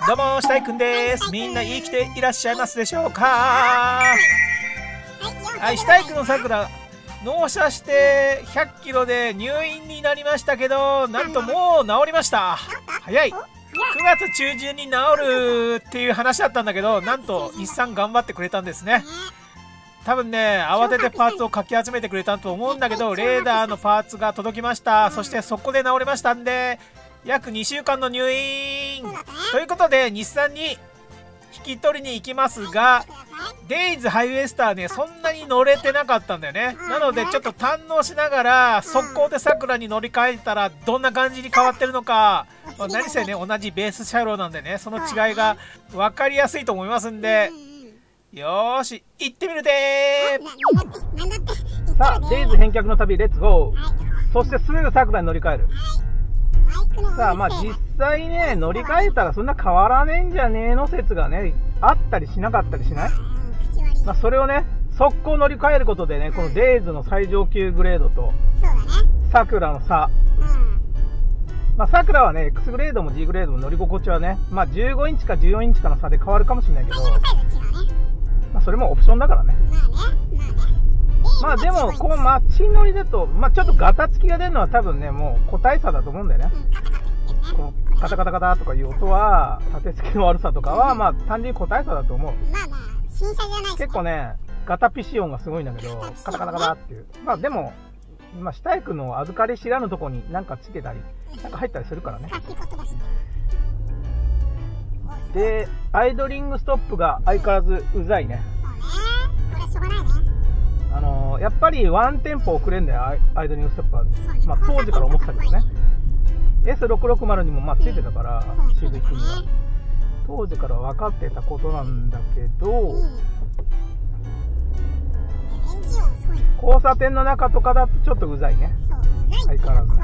どうも、下井くんです。みんな生きていらっしゃいますでしょうか。はい、下井くんのさくら、納車して100キロで入院になりましたけど、なんともう治りました。早い。9月中旬に治るっていう話だったんだけど、なんと日産頑張ってくれたんですね。多分ね、慌ててパーツをかき集めてくれたと思うんだけど、レーダーのパーツが届きました。そしてそこで治りましたんで、約2週間の入院ということで、日産に引き取りに行きますが、デイズハイウェイスターね、そんなに乗れてなかったんだよね。なのでちょっと堪能しながら速攻でさくらに乗り換えたらどんな感じに変わってるのか、何せね同じベース車両なんでね、その違いが分かりやすいと思いますんで、よーし行ってみるでー。さあ、デイズ返却の旅レッツゴー。そしてすぐさくらに乗り換える。さあ、まあ実際ね、乗り換えたらそんな変わらねえんじゃねえの説がね、あったりしなかったりしない？まあそれをね、速攻乗り換えることでね、このデイズの最上級グレードと、さくらの差。まあさくらはね、X グレードも G グレードも乗り心地はね、まあ15インチか14インチかの差で変わるかもしれないけど、まあそれもオプションだからね。まあでも、こう街乗りだと、まあちょっとガタつきが出るのは多分ね、もう個体差だと思うんだよね。このカタカタカタとかいう音は、立て付けの悪さとかは、まあ単純に個体差だと思う。結構ね、ガタピシ音がすごいんだけど、カタカタカタっていう。まあでも、今、下井くんの預かり知らぬとこになんかつけたり、なんか入ったりするからね。で、アイドリングストップが相変わらずうざいね。やっぱりワンテンポ遅れんだよ、アイドリングストップは。まあ当時から思ってたけどね。S660 にもまあついてたから、CV には。当時から分かってたことなんだけど、交差点の中とかだとちょっとうざいね。相変わらずね。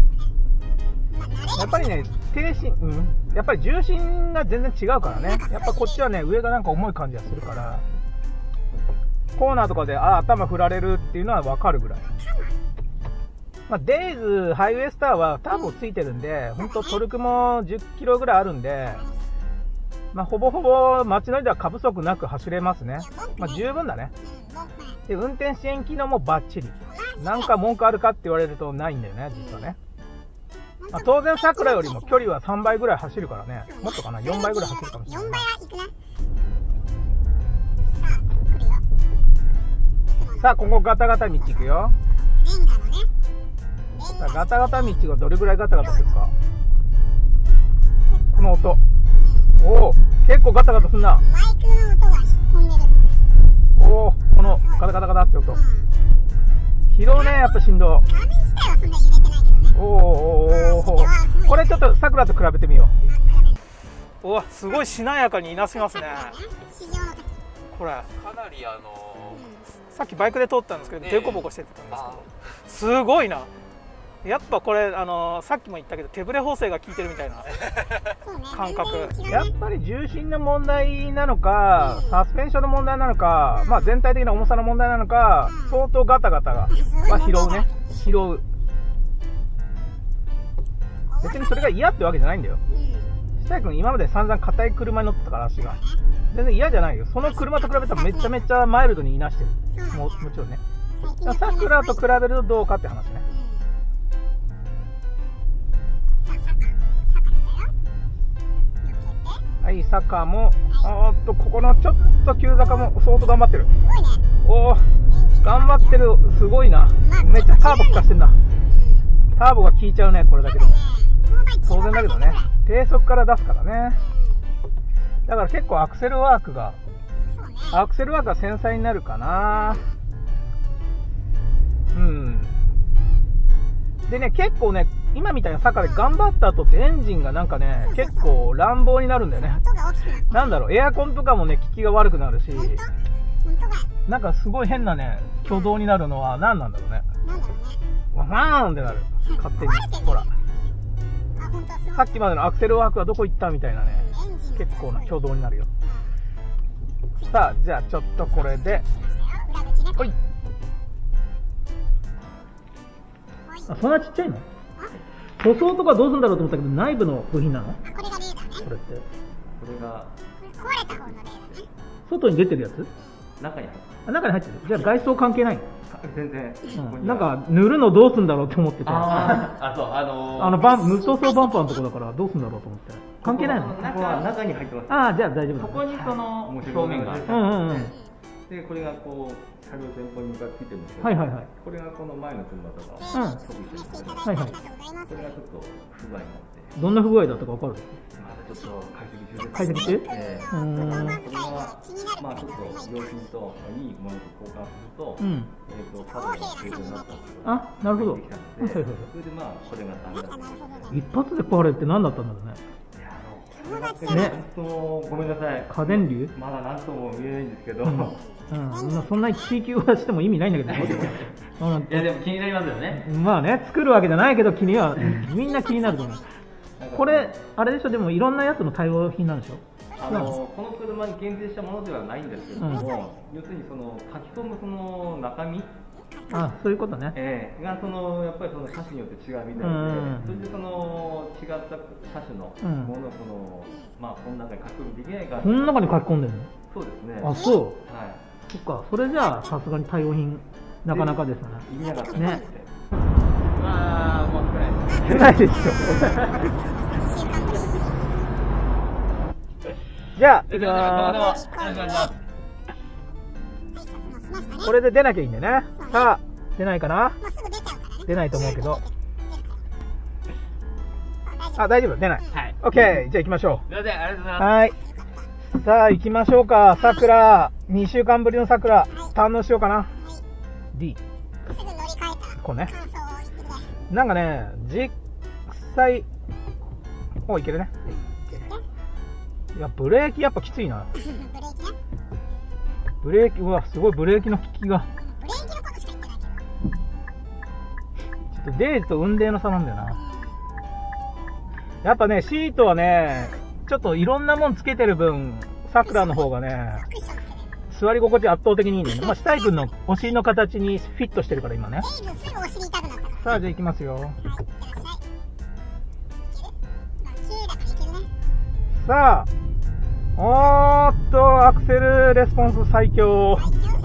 やっぱりね、やっぱり重心が全然違うからね。やっぱこっちはね、上がなんか重い感じがするから、コーナーとかで頭振られるっていうのは分かるぐらい。まあ、デイズハイウェイスターはターボついてるんで、本当トルクも10キロぐらいあるんで、まあ、ほぼほぼ街乗りでは過不足なく走れますね。まあ、十分だね。で、運転支援機能もバッチリ。なんか文句あるかって言われるとないんだよね、実はね。まあ、当然さくらよりも距離は3倍ぐらい走るからね。もっとかな、4倍ぐらい走るかもしれない。さあ、ここガタガタ道行くよ。さあ、ガタガタ道がどれぐらいガタガタするか。この音。おお、結構ガタガタすんな。おお、このガタガタガタって音。拾うね、やっぱ振動。おお、これちょっとさくらと比べてみよう。おわ、すごいしなやかにいなすぎますね。これかなりさっきバイクで通ったんですけど、デコボコしてたんですけど、すごいな。やっぱこれさっきも言ったけど手ブレ補正が効いてるみたいな感覚。やっぱり重心の問題なのか、サスペンションの問題なのか、まあ全体的な重さの問題なのか、相当ガタガタが拾うね。拾う。別にそれが嫌ってわけじゃないんだよ。下井君今まで散々硬い車に乗ってたから足が。全然嫌じゃないよ。その車と比べたらめちゃめちゃマイルドにいなしてる。もちろんね。さくらと比べるとどうかって話ね。はい、坂も、ここのちょっと急坂も相当頑張ってる。おお、頑張ってる。すごいな。めっちゃターボ効かしてんな。ターボが効いちゃうね、これだけでも。当然だけどね。低速から出すからね。だから結構アクセルワークが繊細になるかな。うん。でね、結構ね、今みたいな坂で頑張った後ってエンジンがなんかね、結構乱暴になるんだよね。なんだろう、エアコンとかもね、効きが悪くなるし、なんかすごい変なね、挙動になるのは何なんだろうね。ワーンってなる。勝手に。ほら。さっきまでのアクセルワークはどこ行ったみたいなね、結構な挙動になるよ。さあ、じゃあちょっとこれで、ほい。そんなちっちゃいの？塗装とかどうするんだろうと思ったけど、内部の部品なの？これがレーダーね。これって。 れが壊れた方の例だね。 外に出てるやつ？ 中に入ってあ、中に入ってる。じゃあ外装関係ないの？ 全然、 なんか塗るのどうすんだろうって思ってて、 そう無塗装バンパーのとこだからどうすんだろうと思って。関係ないの？ ここは中に入ってます。 ああ、じゃあ大丈夫だ。 ここにその表面がある。で、これがこう車両前方に向かってついてるんですけど、 はいはいはい。 これがこの前の車とかうん。 飛びしてるんですけど、 はいはい。 これがちょっと不具合になって、 どんな不具合だったかわかる？ まだちょっと解析中です。 解析中？ これはまあちょっと良品といいものと交換すると、パワーが正常になったんですよ。 あ、なるほど。 それでまあこれがダメだった。 一発で壊れるって何だったんだろうね。 ね、本当ごめんなさい。 家電流？ まだ何とも言えないんですけど。 そんなに追求はしても意味ないんだけど。いやでも気になりますよね。 まあね、作るわけじゃないけど気にはみんな気になると思う。これあれでしょ、でもいろんなやつの対応品なんでしょ。 この車に限定したものではないんですけども、要するにその書き込むその中身。 あ、そういうことね。 がそのやっぱりその車種によって違うみたいで、それでその違った車種のものをそのまあこの中に書き込みできないか。 この中に書き込んでるの？ そうですね。 あ、そう。 はい。 そっか、それじゃあさすがに対応品なかなかですね。 意味なかったね。 まあもう少ないでしょ。じゃあ行きます。これで出なきゃいいんだよね。さあ出ないかな？出ないと思うけど。あ、大丈夫、出ない。はい。オッケー、じゃあ行きましょう。 すいません、ありがとうございます。 はい。さあ行きましょうか。さくら、2週間ぶりのさくら、堪能しようかな。D。こうね。なんかね、実際、お、いけるね。いや、ブレーキやっぱきついな。ブレーキ、うわ、すごいブレーキの効きが。ちょっとデイズと雲泥の差なんだよな。やっぱね、シートはね、ちょっといろんなもんつけてる分、さくらの方がね、座り心地圧倒的にいいんだよね。まあ、シタイ君のお尻の形にフィットしてるから今ね。さあ、じゃあ行きますよ。さあ、おーっと、アクセルレスポンス最強。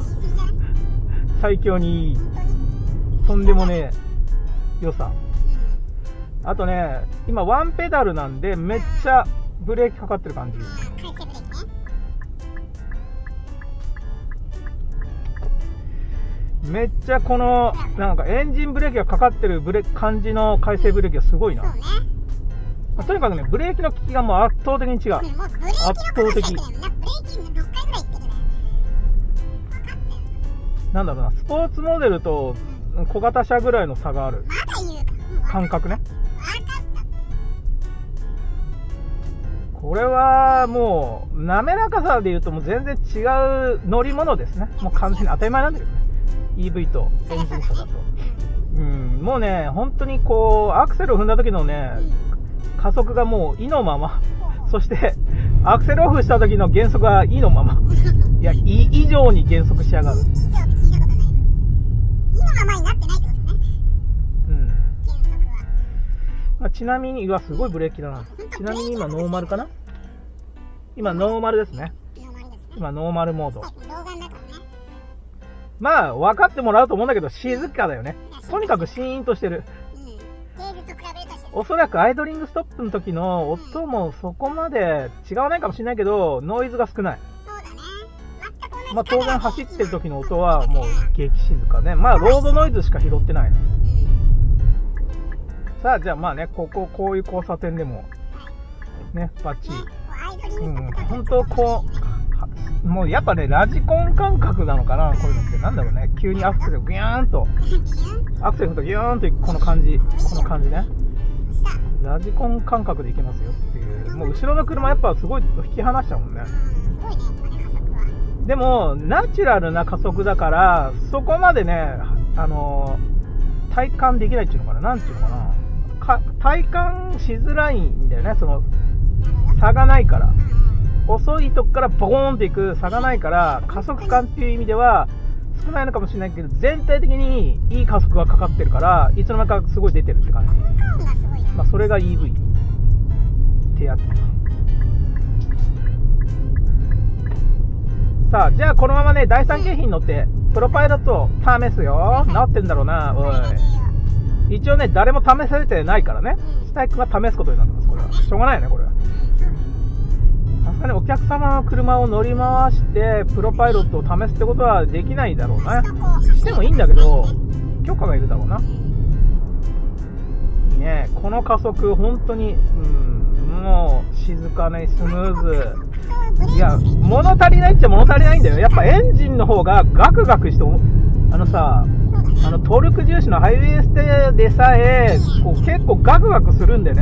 最強にいい。とんでもねえ良さ。あとね、今ワンペダルなんでめっちゃブレーキかかってる感じ。めっちゃこのなんかエンジンブレーキがかかってる感じの回生ブレーキがすごいな。とにかくね、ブレーキの効きがもう圧倒的に違う。圧倒的。なんだろうな、スポーツモデルと小型車ぐらいの差がある。感覚ね。これはもう滑らかさでいうともう全然違う乗り物ですね。もう完全に当たり前なんだけどね。EV とエンジン車だと。もうね、本当にこうアクセルを踏んだ時のね、加速がもう意のまま。そしてアクセルオフした時の減速が意のまま。いや、以上に減速しやがる。まあ、ちなみに、うわ、すごいブレーキだな。ちなみに今ノーマルかな？今ノーマルですね。今ノーマルモード。まあ、分かってもらうと思うんだけど、静かだよね。とにかくシーンとしてる。おそらくアイドリングストップの時の音もそこまで違わないかもしれないけど、ノイズが少ない。まあ当然走ってる時の音はもう激静かね。まあロードノイズしか拾ってない。さあじゃあまあね、こういう交差点でもね、バッチリ。本当こう、もうやっぱね、ラジコン感覚なのかな、こういうのって。なんだろうね、急にアクセルギューンと、アクセルとギューンとこの感じね。ラジコン感覚でいけますよっていう。もう後ろの車やっぱすごい引き離しちゃうもんね。でもナチュラルな加速だからそこまでね、体感できないっていうのかな、なんていうのかな、体感しづらいんだよね。その差がないから、遅いとこからボーンっていく差がないから加速感っていう意味では少ないのかもしれないけど、全体的にいい加速がかかってるからいつの間にかすごい出てるって感じ。まあそれが EV ってやつ。 さあ、じゃあこのままね、第三京浜に乗って、プロパイロットを試すよ。治ってんだろうな、おい。一応ね、誰も試されてないからね。スタイクが試すことになってます、これは。しょうがないよね、これは。さすがにお客様の車を乗り回して、プロパイロットを試すってことはできないだろうな。してもいいんだけど、許可がいるだろうな。いいね。この加速、本当に、もう、静かね、スムーズ。いや、物足りないっちゃ物足りないんだよ。やっぱエンジンの方がガクガクして、トルク重視のハイウェイステでさえ、こう結構ガクガクするんだよね、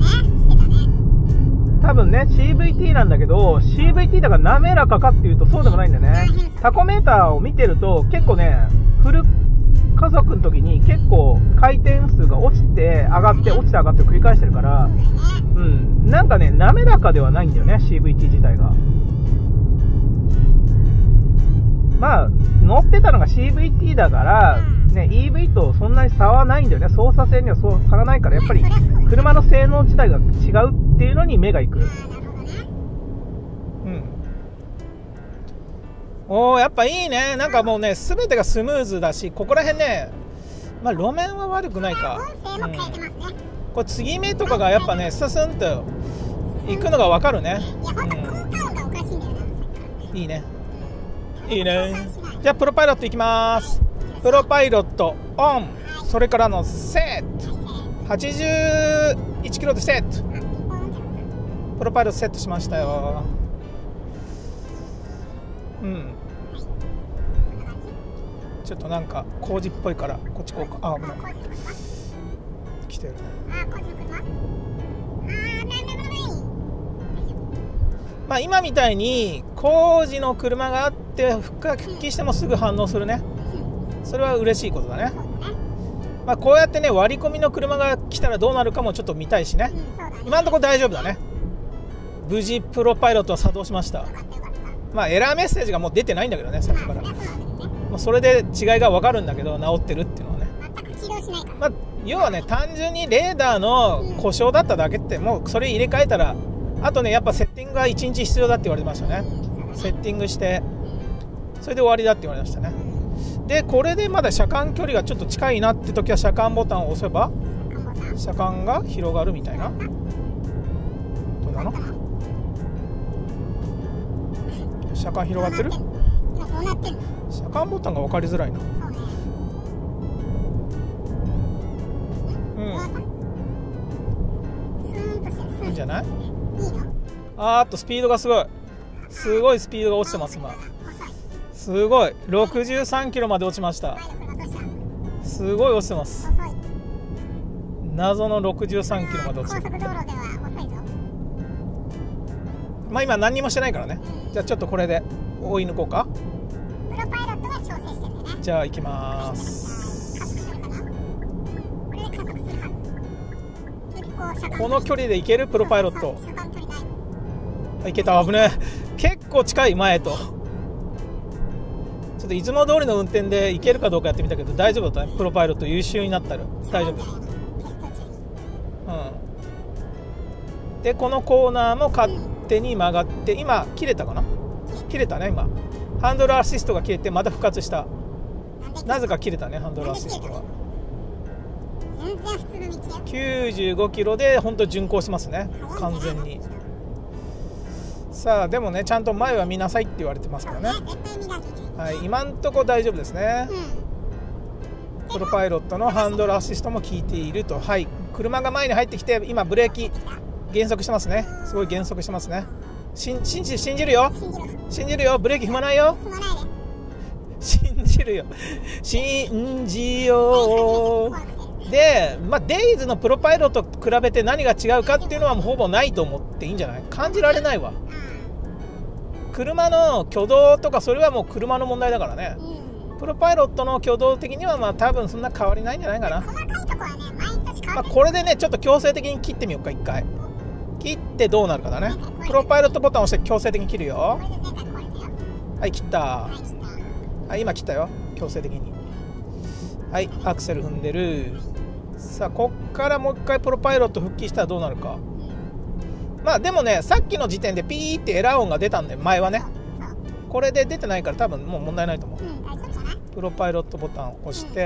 多分ね、CVT なんだけど、CVT だから滑らかかっていうとそうでもないんだよね。タコメーターを見てると、結構ね、フル加速の時に結構回転数が落ちて上がって落ちて上がって繰り返してるから、なんかね、滑らかではないんだよね、CVT 自体が。まあ、乗ってたのが CVT だから、ね、EV とそんなに差はないんだよね。操作性には差がないから、やっぱり車の性能自体が違うっていうのに目がいく。おー、やっぱいいね。なんかもうね、すべてがスムーズだし、ここら辺ね、まあ路面は悪くないか。これ継ぎ目とかがやっぱね、ススンと行くのがわかるね。いいね。いいね。じゃあプロパイロットいきます。プロパイロットオン。それからのセット。81キロでセット。プロパイロットセットしましたよ。ちょっとなんか工事っぽいからこっち行こうか。あ、危ない。来てるね。まあ今みたいに工事の車があって復帰してもすぐ反応するね。それは嬉しいことだね。まあこうやってね、割り込みの車が来たらどうなるかもちょっと見たいしね。今のところ大丈夫だね。無事プロパイロットは作動しました。まあエラーメッセージがもう出てないんだけどね、最初から。もうそれで違いが分かるんだけど、直ってるっていうのはね。まあ要はね、単純にレーダーの故障だっただけって、もうそれ入れ替えたら、あとね、やっぱセッティングが1日必要だって言われてましたね。セッティングしてそれで終わりだって言われましたね。でこれでまだ車間距離がちょっと近いなって時は車間ボタンを押せば車間が広がるみたいな。どうなの？車間広がってる？車間ボタンが分かりづらいな。いいんじゃない？あとスピードがすごいスピードが落ちてます。今すごい63キロまで落ちました。すごい落ちてます。謎の63キロまで落ちてる。まあ今何にもしてないからね。じゃあちょっとこれで追い抜こうか。じゃあ行きます。この距離で行ける？プロパイロットいけた。危ねえ。結構近い。前とちょっといつも通りの運転で行けるかどうかやってみたけど大丈夫だったね。プロパイロット優秀になったら大丈夫。でこのコーナーも勝手に曲がって今切れたかな。切れたね。今ハンドルアシストが切れてまた復活した。なぜか切れたね、ハンドルアシストが。95キロで本当巡航しますね、完全に。さあでもね、ちゃんと前は見なさいって言われてますからね。はい、今んとこ大丈夫ですね。プロパイロットのハンドルアシストも効いていると。はい、車が前に入ってきて今ブレーキ減速してますね。すごい減速してますね。信じるよ。ブレーキ踏まないよ。信じるよ。信じよう。で、まあ、デイズのプロパイロットと比べて何が違うかっていうのはもうほぼないと思っていいんじゃない？感じられないわ。車の挙動とかそれはもう車の問題だからね。プロパイロットの挙動的にはまあ多分そんな変わりないんじゃないかな。まあ、これでねちょっと強制的に切ってみようか。一回切ってどうなるかだね。プロパイロットボタンを押して強制的に切るよ。はい、切った。はい、今切ったよ、強制的に。はい、アクセル踏んでる。さあこっからもう一回プロパイロット復帰したらどうなるか。まあでもね、さっきの時点でピーってエラー音が出たんで、前はね。 これで出てないから多分もう問題ないと思う。プロパイロットボタンを押して、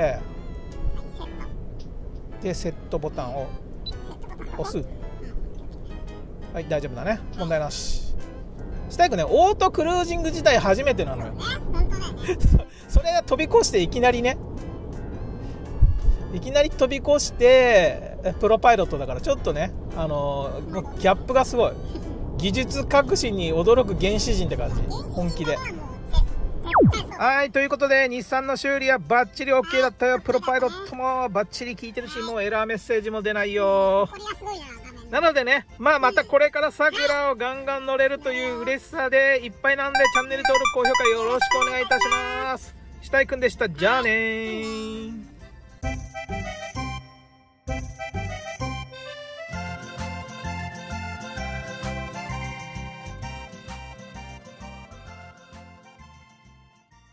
でセットボタンを押す。はい、大丈夫だね、問題なし。スタイクね、オートクルージング自体初めてなのよ。それが飛び越していきなりね、いきなり飛び越してプロパイロットだから、ちょっとね、ギャップがすごい。技術革新に驚く原始人って感じ、本気で。はい、ということで日産の修理はバッチリ OK だったよ。プロパイロットもバッチリ効いてるし、もうエラーメッセージも出ないよ。なのでね、またこれからさくらをガンガン乗れるという嬉しさでいっぱいなんで、チャンネル登録高評価よろしくお願いいたします。下井くんでした。じゃあねー。